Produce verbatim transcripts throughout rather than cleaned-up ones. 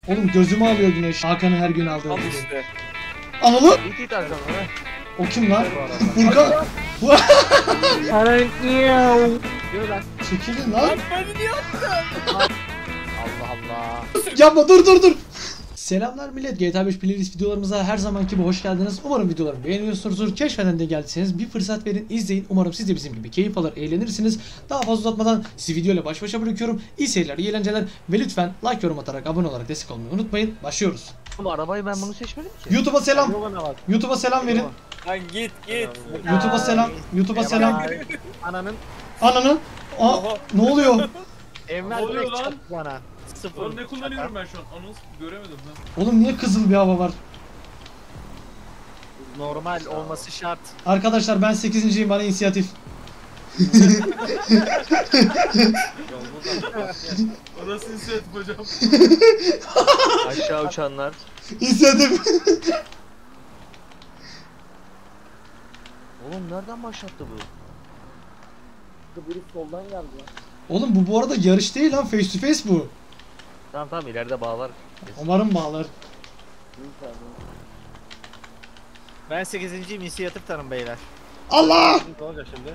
Oğlum gözümü alıyor güneş. Hakan'ı her gün aldığı Al gibi. işte. Analı. İt it Hakan ha. O kim lan? Furkan. Yürü lan. Çekilin lan. Beni niye attın? Allah Allah. Yapma, dur dur dur. Selamlar millet, G T A beş playlist videolarımıza her zamanki gibi hoş geldiniz. Umarım videolarımı beğeniyorsunuzdur. Keşfeden de geldiyseniz bir fırsat verin, izleyin. Umarım siz de bizim gibi keyif alır, eğlenirsiniz. Daha fazla uzatmadan sizi videoyla baş başa bırakıyorum. İyi seyirler, iyi eğlenceler ve lütfen like, yorum atarak, abone olarak destek olmayı unutmayın. Başlıyoruz. Oğlum arabayı ben bunu seçmedim ki. YouTube'a selam. Yoluna bak. YouTube'a selam verin. Lan git git. YouTube'a selam. YouTube'a selam. Ananın Ananı. Aa, Oha. ne oluyor? Enver Ne oluyor direkt lan? çarptı bana. Sıfır. Oğlum ne kullanıyorum ben şu an? Anons göremedim lan. Oğlum niye kızıl bir hava var? Normal olması şart. Arkadaşlar ben sekizinciyim, bana inisiyatif. Orası inisiyatif hocam. Aşağı uçanlar. İnisiyatif. Oğlum nereden başlattı bu? Biri soldan geldi ya. Oğlum bu bu arada yarış değil lan, face to face bu. Tamam tamam ileride bağlar. Umarım bağlar. Ben sekizinciyim, inisiyatif tanım beyler. Allah! Ne olacak şimdi?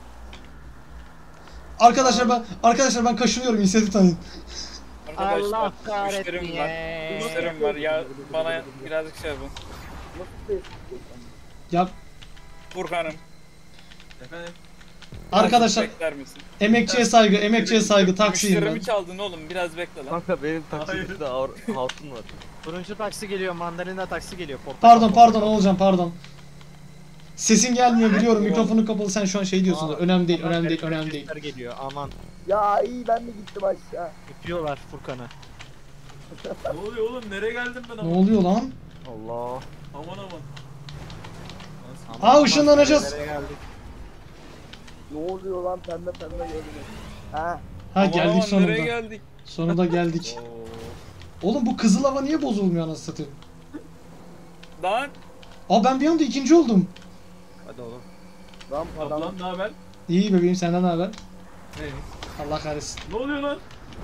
Arkadaşlar ben arkadaşlar ben kaşınıyorum, inisiyatif tanıyın. Allah Arkadaşlar kahretsin müşterim var. ya. Müşterim var ya, bana birazcık şey yapın. Nasıl ses? Ya Furkan'ım. Efendim? arkadaşlar Bekler misin? emekçiye saygı, emekçiye saygı, taksiyim ben. Müşterimi çaldın oğlum, biraz bekle lan. Kanka benim Hayır. taksimde ağır- hatun var. Turuncu taksi geliyor, mandalina taksi geliyor. Portakal, Pardon portakal. pardon Oğulcan, pardon. Sesin gelmiyor biliyorum, mikrofonun kapalı, sen şu an şey diyorsun da Aa, önemli değil, aman, önemli değil, benim önemli değil. sesler geliyor, aman. Ya iyi ben de gittim aşağı. Öpüyorlar Furkan'ı. Ne oluyor oğlum? Nereye geldim ben Ne ama? oluyor lan? Allah. Aman aman. Aa, ışınlanacağız. Nereye geldik? Ne oluyor lan, pembe pembe gördüm. Ha. Ha, Aman geldik aman, sonunda. nereye geldik? Sonunda geldik. Oğlum bu kızıl hava niye bozulmuyor anasını satayım? Lan. Aa, ben bir anda ikinci oldum. Hadi oğlum. Lan adam. Ablam ne haber? İyi bebeğim, senden ne haber? Ne? Allah kahretsin. Ne oluyor lan?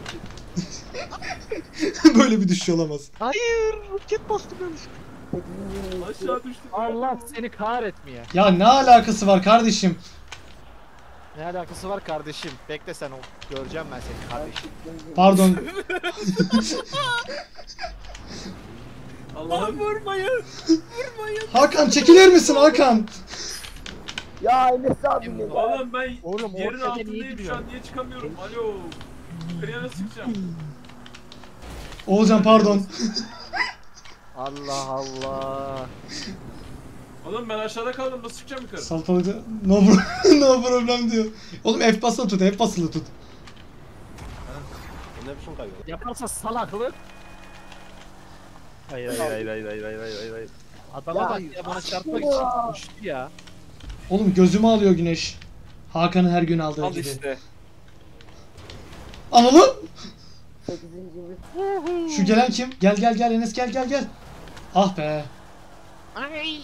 Böyle bir düşüş olamaz. Hayır. Roket bastım yanlış. Aşağı düştüm. Allah seni kahretmeye. Ya ne alakası var kardeşim? Ne alakası var kardeşim? Bekle sen ol. Göreceğim ben seni kardeşim. Pardon. Allah'ım. Vurmayın. Vurmayın. Hakan çekilir misin Hakan? Ya Enes abi ne? Oğlum ben Oğlum, yerin ortaya niye altındayım şu gidiyorsun? an, niye çıkamıyorum? Alo. Yukarıya nasıl çıkacağım? Oğulcan pardon. Allah Allah. Oğlum ben aşağıda kaldım, nasıl çıkacağım yukarı? Saltalıcı no, pro- no problem diyor. Oğlum F basılı tut, F basılı tut. Yaparsa salaklık. Hayır hayır hayır hayır hayır hayır hayır hayır. Adama Ya, bak ya, bana çarpmak için koştu ya. Oğlum gözümü alıyor güneş. Hakan'ı her gün aldığı Al gibi. işte. Analı! Sekizincimiz. Şu gelen kim? Gel gel gel Enes, gel gel gel. Ah be. Ay.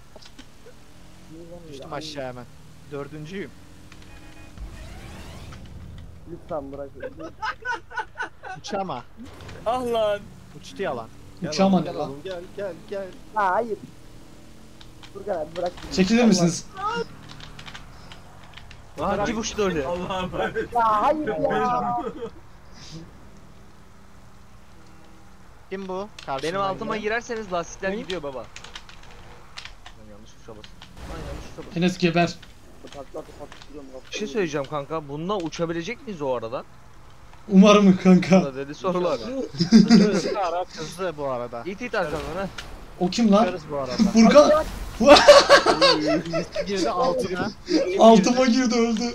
Düştüm aşağı hemen. Dördüncüyüm. Lütfen bırak. Uçama. Ah lan. Uçtu yalan. Uçağıma ne lan? Gel gel gel. Ha hayır. Furkan abi bırak. Çekilir misiniz? Aa kim uçtu öyle? Allah'ım evet. Ya hayır ya. Kim bu? Karşımdan Benim altıma gelen. girerseniz lastikler Ne? gidiyor baba. Ben yanlış tuşa bastım. Ben yanlış tuşa bastım. Enes geber. Takla takla duruyorum. Bir şey söyleyeceğim kanka. Bununla uçabilecek miyiz o arada? Umarım kanka. Da dedi sorular. Hızlı ara, hızlı bu arada. İt it Hakan ha. O kim lan? Uçarız bu arada. Furkan. Birisi girdi altına. Altıma girdi, öldü.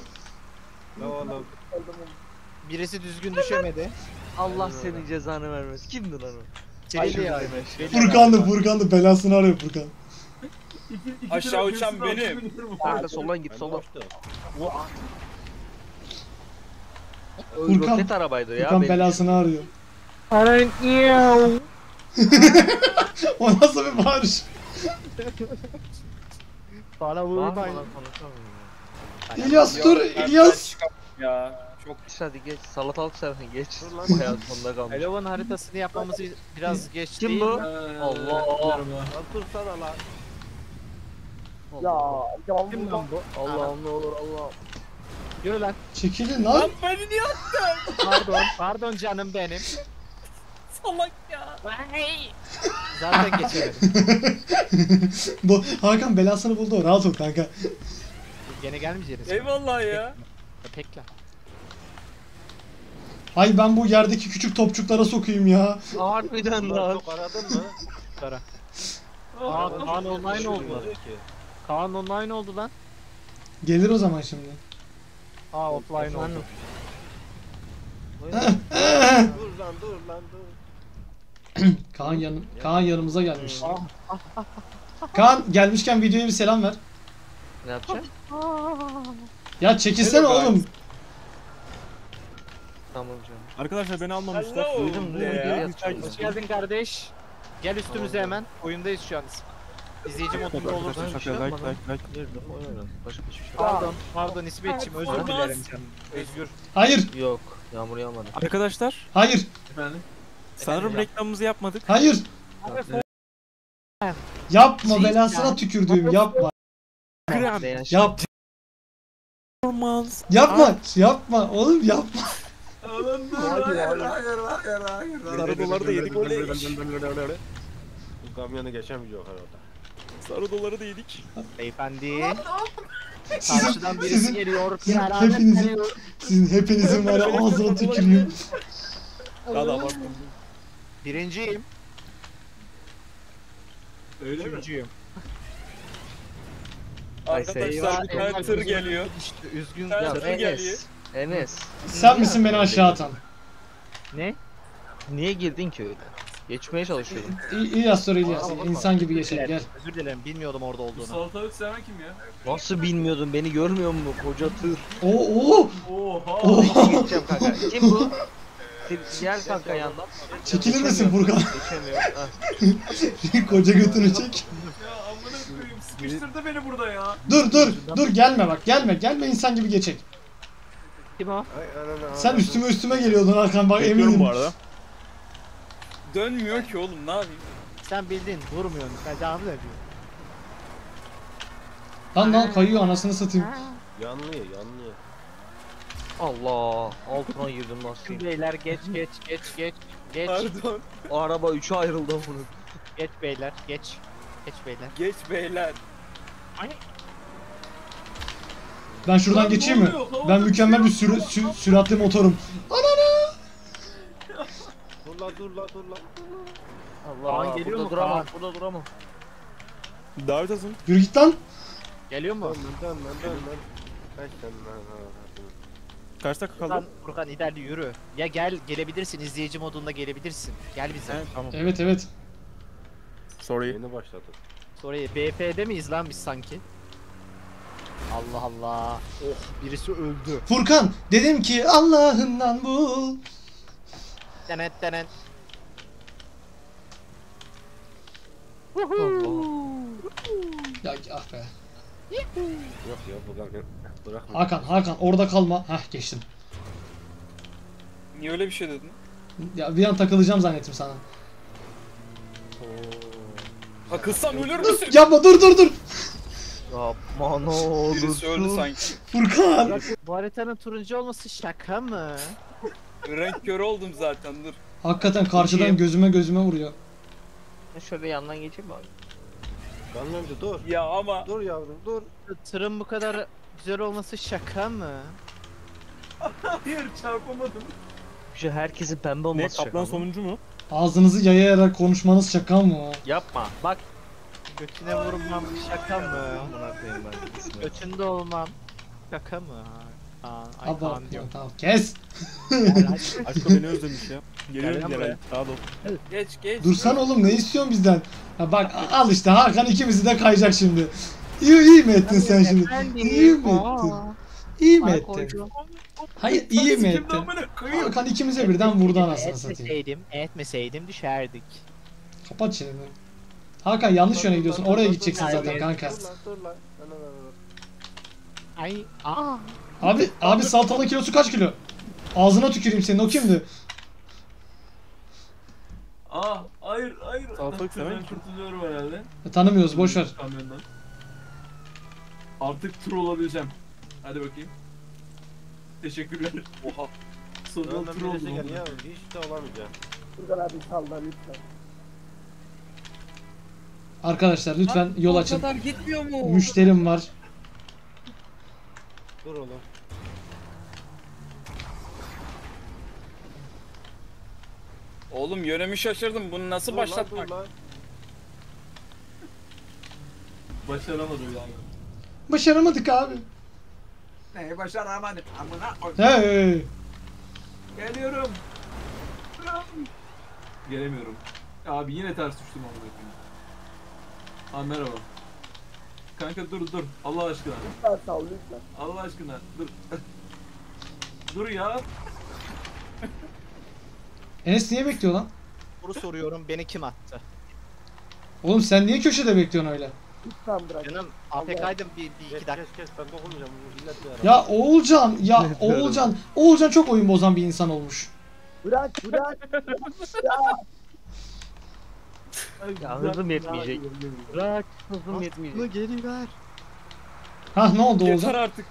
Birisi düzgün düşemedi. Allah senin cezanı vermesin. Kimdi lan o? Çelili ya. Furkan'dı, Furkan'dı, belasını arıyor Furkan. İki, iki Aşağı taraf uçan birisini benim. alıp biniyorum. Kanka soldan git soldan. O Furkan- roket arabaydı ya. Furkan benim. belasını arıyor. Aran O nasıl bir bağırış? Bana Bağırma vurmayın. lan, konuşamıyorum ya. İlyas dur, Yok, ben- İlyas. ben çıkamam ya. Çok pis hadi geç. Salatalık sen geç. Dur lan. Bu hayat sonunda kalmış. Elovan haritasını yapmamızı biraz geç Kim değil bu? mi? Ee, Allah. merhaba. Lan dursana lan. Ya Allah. Kim yavrum lan bu? Allah'ım ne olur Allah. Yürü lan. Çekilin lan. Lan beni niye attın? Pardon. Pardon canım benim. Salak ya. Zaten geçemedim. Bu Hakan belasını buldu. Rahat ol kanka. Gene gelmeyeceğiz. Eyvallah ya. Pekla. Ay ben bu yerdeki küçük topçuklara sokayım ya. Harbiden lan. Çok aradın mı? Kara. Aa, Kaan online oldu. Kaan online oldu lan. Gelir o zaman şimdi. Aa offline oldu. Dur lan dur lan dur. Kaan yanım Kaan yanımıza gelmiş. Ah, Kaan gelmişken videoya bir selam ver. Ne yapacaksın? Ya çekilsene oğlum. Tamam canım. Arkadaşlar beni almamışlar. Hello. Duydum duydum. Ya. Geri yatacağım. Hoş geldin kardeş. Gel üstümüze hemen. Oyundayız şu an. İzleyici modunda olursun. Arkadaşlar şaka like like like. Girdim oyun oynadım. Başka hiçbir şey yok. Pardon, pardon İsmetciğim özür Olmaz. dilerim canım. Özgür. Hayır. Yok. Yağmur yağmadı. Arkadaşlar Hayır. Efendim? sanırım Efendim? reklamımızı yapmadık. Hayır. Yapma Şey belasına ya. tükürdüğüm yapma. Krem. Beğen şey. Yap. Performans. Yapma. Yapma oğlum yapma. Oğlum dur. Hayır hayır hayır hayır. Sarı doları da yedik oley. Bu kamyonu geçemeyecek herhalde. Sarı doları da yedik. Beyefendi. Sizin, Karşıdan birisi sizin, geliyor. sizin Bir alamet hepinizin, geliyor. sizin hepinizin var ya ağzına tükürüyorum. Daha da abarttım. Birinciyim. Öyle mi? Üçüncüyüm. Arkadaşlar bir tane tır geliyor. İşte üzgün. Ben- Ya Tır geliyor. Enes. Enes. Sen misin beni aşağı atan? Ne? Niye girdin ki öyle? Geçmeye çalışıyordum. İ- İlyas soru İlyas. İnsan gibi geçelim gel. Özür dilerim bilmiyordum orada Bu olduğunu. salatalık seven kim ya? Nasıl bilmiyordun? Beni görmüyor musun? Koca tır. Oo oo. Oha. Oo. Geçeceğim kanka. Kim bu? Gel kanka yandan. Çekilir misin Furkan? Geçemiyor. Ah. Koca götünü çek. Ya amına koyayım sıkıştırdı beni burada ya. Dur dur dur gelme bak gelme gelme insan gibi geçek. Kim o? Sen üstüme üstüme geliyordun Hakan bak eminim. bu arada. Dönmüyor ki oğlum ne yapayım? Sen bildin vurmuyorsun. Ben devam ediyorum. Lan lan kayıyor anasını satayım. Yanlıyor yanlıyor. Allah. Altına girdim lastiğin. Beyler geç geç geç geç. Geç Pardon. O araba üçe ayrıldı bunun. geç beyler geç. Geç beyler. Geç beyler. Ben şuradan Lan geçeyim mi? ne oluyor? Havada Ben mükemmel bir bir şey sürü, yok. sü- süratli motorum. Dur la dur la dur la. Allah. Kaan geliyor burada mu duramam. Kaan? Burada duramam. Davet atın. Yürü git lan. Geliyor mu? Dön dön dön dön dön. Kaç dön lan ha. Kaç dakika Furkan, kaldı? Furkan ilerle yürü. Ya gel gelebilirsin izleyici modunda gelebilirsin. Gel bize. He tamam. Evet evet. Sorry. Yeni başladık. Sonra B F'de miyiz lan biz sanki? Allah Allah. Oh birisi öldü. Furkan dedim ki Allah'ından bul. Denet denet. Allah. Ya ah be. Yok ya bu kamyon. Bırakma. Hakan Hakan orada kalma. Hah geçtim. Niye öyle bir şey dedin? Ya bir an takılacağım zannettim sana. Takılsam ölür müsün? Yapma dur dur dur. Yapma ne Birisi öldü olursun. sanki. Furkan. Bu haritanın turuncu olması şaka mı? Renk körü oldum zaten dur. Hakikaten karşıdan gözüme gözüme vuruyor. Şöyle yandan geçeyim bari. Kamyoncu dur. Ya ama Dur yavrum dur. Tırın bu kadar güzel olması şaka mı? Hayır çarpamadım. Şu herkesin pembe Ne olması şaka kaplan mı? sonuncu mu? Ağzınızı yayayarak konuşmanız şaka mı? Yapma. Bak. Götüne vurmam şaka mı? Amına koyayım ben. ismini. Götünde olmam şaka mı? Kaan, ay Abla Kaan diyorum. tamam kes. Gel, hadi. Aşko beni özlemiş ya. Gel Geliyorum lan gel buraya. Daha da geç geç. Dursan oğlum ne istiyorsun bizden? Ya bak al işte Hakan ikimizi de kayacak şimdi. İyi, iyi mi ettin sen şimdi? Efendim? İyi mi ettin? Aa, İyi mi ay ettin? koydum. Hayır iyi mi Kimden ettin? amına koyayım? Hakan ikimize birden vurdu anasını satayım. Etmeseydim, etmeseydim düşerdik. Kapat çeneni. Hakan yanlış yöne gidiyorsun. Oraya gideceksin zaten kanka. Dur lan dur lan. Lan, lan, lan, lan. Ay, aa. Abi abi salatalığın kilosu kaç kilo? Ağzına tüküreyim senin, o kimdi? Aa hayır hayır. Salatalık seven Ben kim? kurtuluyorum herhalde. E, tanımıyoruz, boş ver. Kamyondan. Artık tur olabileceğim. Hadi bakayım. Teşekkürler. Oha. Sonunda Önden tur birisi oldum. gel ya. Hiç de olamayacak. Furkan abi salla lütfen. Arkadaşlar lütfen yol O açın. kadar gitmiyor mu? Müşterim var. Dur oğlum. Oğlum yönümü şaşırdım. Bunu nasıl Dur lan, başlatmak? dur lan. Başaramadım yani. Başaramadık abi. Neyi başaramadım? Amına koy. Hey. Geliyorum. Gelemiyorum. Abi yine ters düştüm amına koyayım. Ha merhaba. Kanka dur dur. Allah aşkına. Lütfen sal lütfen. Allah aşkına. Dur. Dur ya. Enes niye bekliyor lan? Soru soruyorum, beni kim attı? Oğlum sen niye köşede bekliyorsun öyle? Lütfen bırak. Canım A F K'ydım bir, bir Kes iki dakika. kes kes ben dokunmayacağım. Bu illet bir ara. Ya Oğulcan, ya Oğulcan, Oğulcan çok oyun bozan bir insan olmuş. Bırak bırak. Ya hızım yetmeyecek. Bırak hızım yetmeyecek. Geri ver. Hah ne oldu Yeter Oğulcan? artık.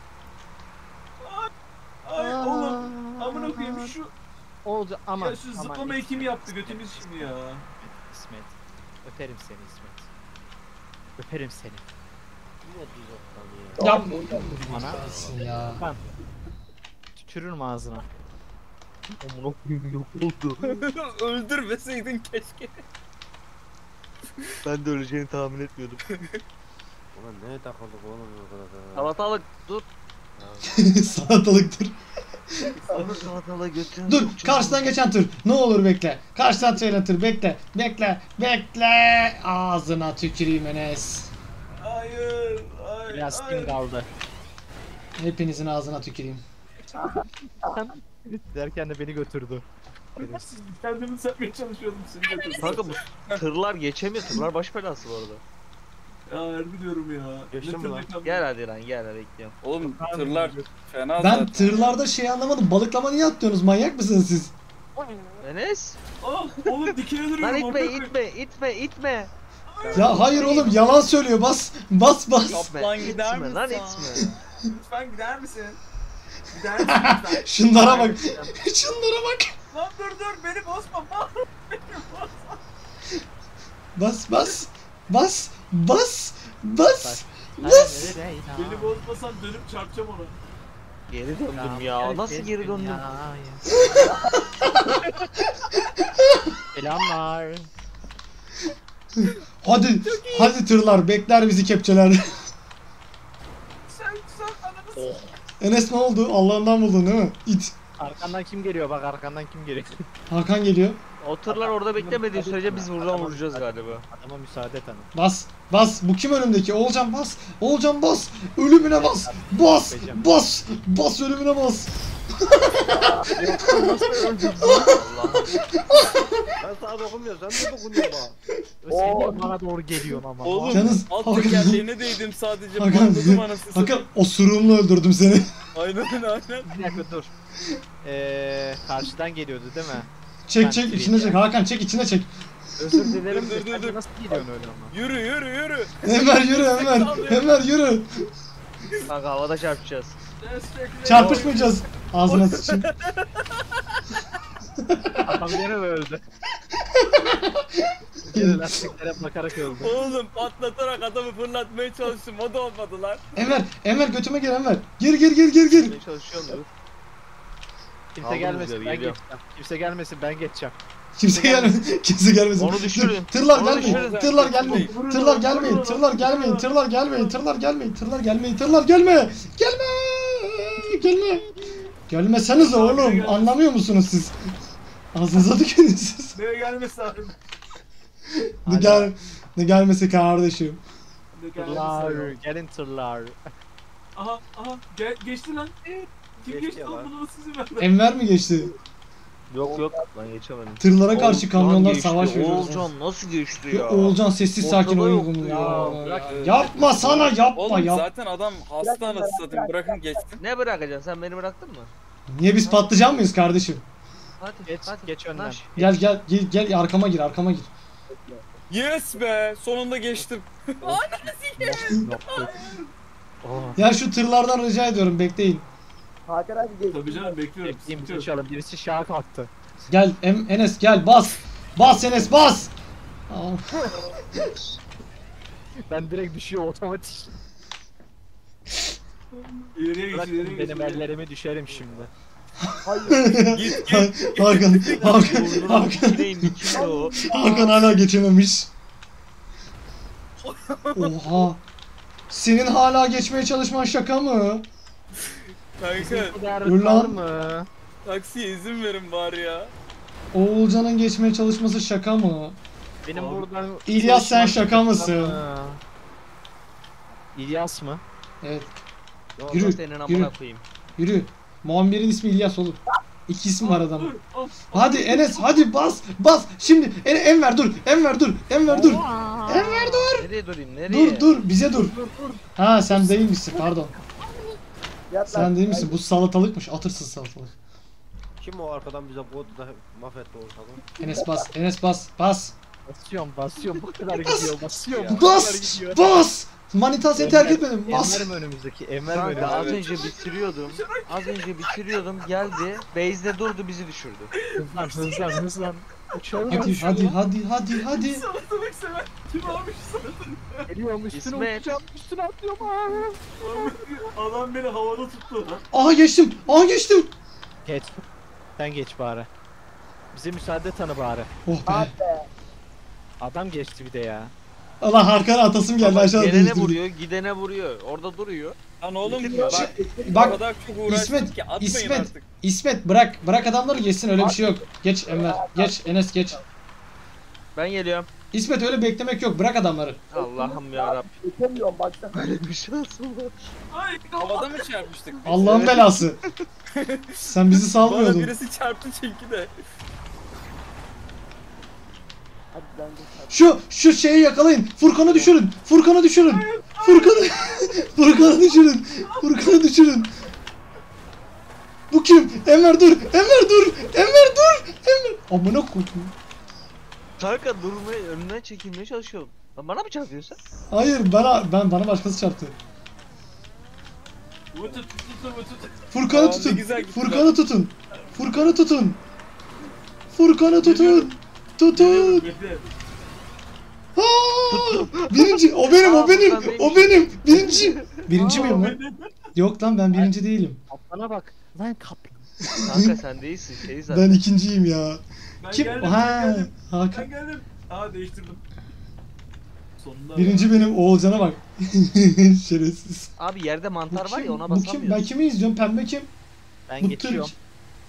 Ay oğlum. Amına koyayım şu. Oldu ama. Ya şu zıplamayı kim yaptı götümüz şimdi ya. İsmet. Öperim seni İsmet. Öperim seni. Yine düz atlan ya. Yapma. Bana Ya. tükürürüm ağzına. Amına koyayım yok oldu. Öldürmeseydin keşke. Ben de öleceğini tahmin etmiyordum. Ulan neye takıldık oğlum o kadar da. Salatalık dur. Salatalık dur. Onu salatalık götürün. Dur, karşıdan geçen tır. Ne olur bekle. Karşıdan gelen tır, bekle. Bekle, bekle. Ağzına tüküreyim Enes. Hayır. Hayır. Biraz hayır. kim kaldı. Hepinizin ağzına tüküreyim. Derken de beni götürdü. Kendimi satmaya çalışıyordum seni götürdüm. Kanka bu tırlar geçemiyor. Tırlar baş belası bu arada. Ya harbi diyorum ya. Geçtin mi lan? tırnak- Gel hadi lan gel hadi bekliyorum. Oğlum tırlar fena Ben zaten. tırlarda şey anlamadım. Balıklama niye atlıyorsunuz? Manyak mısınız siz? Enes. Ah oğlum dikine duruyorum. Lan amına itme koyayım. itme itme itme. Ya hayır oğlum, yalan söylüyor. Bas, bas, bas. Kaplan gider İtme misin? lan itme. Lütfen gider misin? Gider misin lütfen? Şunlara bak. Şunlara bak. Lan dur dur beni bozma. Bas, bas. Bas, bas, bas. Bas. Beni bozmasan dönüp çarpacağım ona. Geri döndüm ya. Nasıl geri döndüm? Selamlar. Hadi, hadi tırlar. Bekler bizi kepçeler. Sen sen ananı Oh. Enes ne oldu? Allah'ından buldun değil mi? İt. Arkandan kim geliyor bak, arkandan kim geliyor. Hakan geliyor. O tırlar orada beklemediği sürece biz buradan vuracağız galiba. Adama müsaade et hanım. Bas, bas. Bu kim önümdeki? Oğulcan bas. Oğulcan bas. Ölümüne bas. Bas, bas. Bas ölümüne bas. Allah'ım. Ben sana dokunmuyorum sen de dokunuyorsun bana. Sen bana doğru geliyorsun ama. Oğlum Yalnız alt Hakan- tekerleğine değdim sadece. Hakan, Patladım anasını Hakan satayım. osuruğumla öldürdüm seni. Aynen aynen. Bir dakika dur. Eee karşıdan geliyordu değil mi? Çek Ben çek süreyim içine ya. çek. Hakan çek içine çek. Özür dilerim. Dur, dur, de sen dur. Nasıl gidiyorsun öyle ama? Yürü yürü yürü. Enver yürü Enver. Enver yürü. Kanka havada çarpacağız. Destekle. Çarpışmayacağız. Ağzına sıçayım. Adam yine mi öldü? Yine lastiklere bakarak öldü. Oğlum patlatarak adamı fırlatmaya çalıştım. O da olmadı lan. Enver, Enver götüme gir Enver. Gir gir gir gir gir. Ne çalışıyorsun dur. Kimse Aldım gelmesin rüzgarı, ben geliyorum. geçeceğim. Kimse gelmesin ben geçeceğim. Kimse gelmesin. Kimse gelmesin. Onu düşürün. Dur, Tırlar Onu gelmeyin. düşürün. Tırlar gelmeyin. Tırlar gelmeyin. Tırlar gelmeyin. Tırlar gelmeyin. Tırlar gelmeyin. Tırlar gelmeyin. Tırlar gelme. Gelme. Gelme. Gelmeseniz oğlum. Anlamıyor musunuz siz? Ağzınıza tükürün siz. Nereye gelmesin abi? Ne gel ne gelmesi kardeşim. Ne gelmesin Tırlar, abi? gelin tırlar. Aha aha Ge geçti lan. Kim Geçti geçti ya lan lan. bunu nasıl izin verdi? Enver mi geçti? Yok yok ben geçemedim. Tırlara karşı Oğulcan kamyonlar geçti, savaş veriyor. Oğulcan nasıl geçti Ya ya? Oğulcan sessiz sakin Ortada oyun yoktu bunu ya. ya. Bırak. Yapma sana yapma Oğlum yap. zaten adam hasta anasını satayım. Bırakın geçsin. Ne bırakacaksın sen beni bıraktın mı? Niye biz patlıcan mıyız kardeşim? Hadi Geç, hadi. geç önden. Naş. Gel gel gel gel arkama gir arkama gir. Yes be sonunda geçtim. Oh. Ya şu tırlardan rica ediyorum bekleyin. Hakan abi geç. Tabii canım bekliyorum. Bekleyeyim Sıkıntı yok. geçelim. Birisi şaha kalktı. Gel em Enes gel bas. Bas Enes bas. Aa, Ben direkt düşüyor otomatik. İleriye geç, Bırak ileriye geç. benim ellerime düşerim şimdi. Hayır. Git git. Hakan Hakan Hakan Neyim kim o? Hakan hala geçememiş. Oha. Senin hala geçmeye çalışman şaka mı? Kanka Bu kadar Dur kar lan. mı? taksiye izin verin bari ya. Oğulcan'ın geçmeye çalışması şaka mı? Benim Abi, buradan... İlyas sen çalışmam şaka mısın? mı? İlyas mı? Evet Yok, Yürü, senin yürü. amına koyayım. yürü. Muammer'in ismi İlyas oğlum. İki isim var adamın. Dur, of, of. Hadi Enes hadi bas bas. Şimdi en Enver dur. Enver dur. Enver dur. Enver dur. Nereye durayım nereye? Dur dur bize dur. Ha sen değilmişsin pardon. Yat lan. Sen değil misin? Bu salatalıkmış. Atırsız salatalık. Kim o arkadan bize boğdu da mahvetti ortalığı? Enes bas. Enes bas. Bas. Basıyorum basıyorum bu kadar gidiyor basıyorum. bu kadar Bas. gidiyor. Bas. Manitan seni terk etmedim. Bas. Enver mi önümüzdeki? Enver mi Kanka az önümüzdeki? önce bitiriyordum. Az önce bitiriyordum geldi. Base'de durdu bizi düşürdü. Hızlan hızlan hızlan. Uçalım. Hadi hadi hadi hadi hadi. Salatalık sever. Kim almış salatalık? Geliyorum üstüne İsmet. uçacağım. Üstüne atlıyorum. Aa. Adam beni havada tuttu. Aha geçtim. Aha geçtim. Geç. Sen geç bari. Bize müsaade tanı bari. Oh be. Adam geçti bir de ya. Allah Hakan atasım geldi aşağıda Gelene değiştirdim. vuruyor, gidene vuruyor. Orada duruyor. Lan oğlum Bitirmiyor. bak o Bak kadar çok uğraştık İsmet, ki atmayın İsmet. artık. İsmet bırak. Bırak adamları geçsin öyle bir şey yok. Geç Enver. Geç Enes geç. Ben geliyorum. İsmet öyle beklemek yok. Bırak adamları. Allah'ım yarabbim. Geçemiyorum baksana. Böyle bir şansım var. Ay Havada mı çarpmıştık? biz? Allah'ın belası. Sen bizi Bana salmıyordun. birisi çarptı çünkü de. Hadi ben geç. Şu şu şeyi yakalayın. Furkan'ı düşürün. Furkan'ı düşürün. Furkan'ı Furkan'ı düşürün. Furkan'ı düşürün. Bu kim? Enver dur. Enver dur. Enver dur. Enver. Amına koydum. Kanka durmaya, önünden çekilmeye çalışıyorum. Lan bana mı çarpıyorsun? Hayır bana ben bana başkası çarptı. Vıtı tut tut vıtı tut. Furkan'ı Aa, ne tutun. güzel gitti Furkan'ı tutun. Furkan'ı tutun. Furkan'ı tutun. Tutun. Bekle. Aa! Birinci. O benim, o benim. O benim. Birinci. Birinci miyim lan? Yok lan ben birinci değilim. Kaplana bak. Lan kaplan. Kanka sen değilsin şey zaten. Ben ikinciyim ya. Ben Kim? geldim. Ha, Ben geldim. Hakan. Ben geldim. Aa değiştirdim. Sonunda. Birinci benim. Oğulcan'a bak. Şerefsiz. Abi yerde Bu mantar var kim? ya ona Bu kim? Ben basamıyorsun. kimi izliyorum? Pembe kim? Ben Bu geçiyorum. Türk.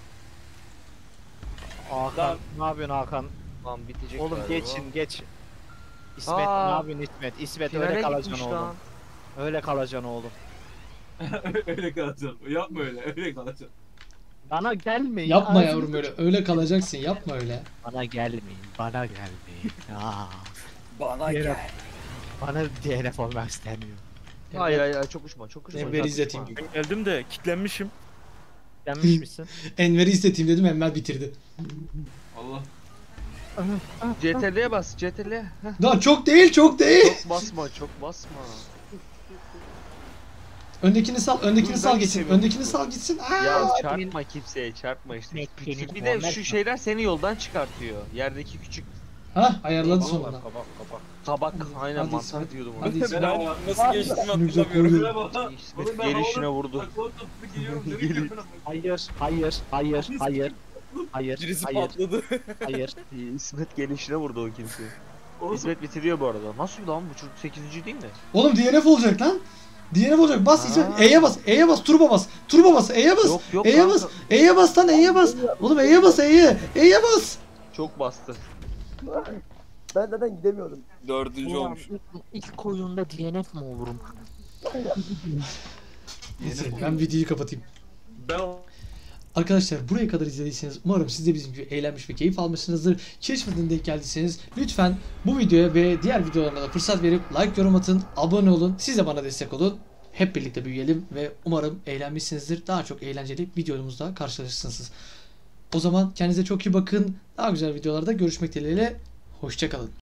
Hakan. Lan. Ne yapıyorsun Hakan? Tamam bitecek Oğlum galiba. geçin geç. İsmet Aa. ne yapıyorsun İsmet? İsmet Finale öyle gitmiş kalacaksın lan. oğlum. Öyle kalacaksın oğlum. Öyle kalacaksın. Yapma öyle. Öyle kalacaksın. Bana gelmeyin. Yapma ağzını yavrum öyle. Öyle kalacaksın. Yapma öyle. Bana gelmeyin. Bana gelmeyin. Aa. Bana Yere- gel. Bana D N F olmak istemiyorum. Hayır hayır hayır, çok uçma çok uçma. Enver'i çok izleteyim. uçma. Ben geldim de kitlenmişim. Gelmiş misin? Enver'i izleteyim dedim. Enver bitirdi. Allah. C T R'ye bas C T R'ye. Heh. Daha çok değil, çok değil. Çok basma çok basma. Öndekini sal, öndekini Dur, sal ben gitsin. geçemiyorum. Öndekini sal gitsin. Aa! Ya çarpma kimseye çarpma işte. Ekmek, Küçük bir Muhammed de şu mi? şeyler seni yoldan çıkartıyor. Yerdeki küçük Ha, ayarladı Kabak sonunda. var, kabak kabak. tabak aynen Hadi mantar İsmet. diyordum Hadi ona. İsmet. Ben nasıl geçtiğimi Ne güzel hatırlamıyorum. koydu. Şuraya bak lan. İsmet Oğlum ben gelişine havadan vurdu. takla tuttu giyiyorum. Nereye gidiyorsun? Hayır, hayır, hayır, hayır. Hayır, Birisi hayır, patladı. hayır. İsmet gelişine vurdu o kimse. Oğlum, İsmet bitiriyor bu arada. Nasıl lan bu çocuk sekizinci değil mi? Oğlum D N F olacak lan. D N F olacak. Bas Ha. İsmet. E'ye bas. E'ye bas. Turbo bas. Turbo bas. E'ye bas. Yok yok E'ye kanka. bas. E'ye bas lan. E'ye bas. Oğlum E'ye bas. E'ye. E'ye bas. Çok bastı. Ben zaten gidemiyorum. Dördüncü Ulan olmuş. ilk, ilk oyunda D N F mi olurum? Neyse ben videoyu kapatayım. Ben Arkadaşlar buraya kadar izlediyseniz umarım siz de bizim gibi eğlenmiş ve keyif almışsınızdır. Keşfedin denk geldiyseniz lütfen bu videoya ve diğer videolarına da fırsat verip like, yorum atın, abone olun. Siz de bana destek olun. hep birlikte büyüyelim ve umarım eğlenmişsinizdir. Daha çok eğlenceli videomuzda karşılaşırsınız. O zaman kendinize çok iyi bakın. Daha güzel videolarda görüşmek dileğiyle. Hoşça kalın.